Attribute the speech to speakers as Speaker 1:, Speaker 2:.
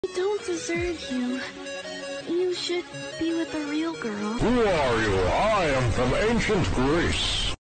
Speaker 1: I don't deserve you. You should be with a real girl.
Speaker 2: Who are you? I am from ancient Greece.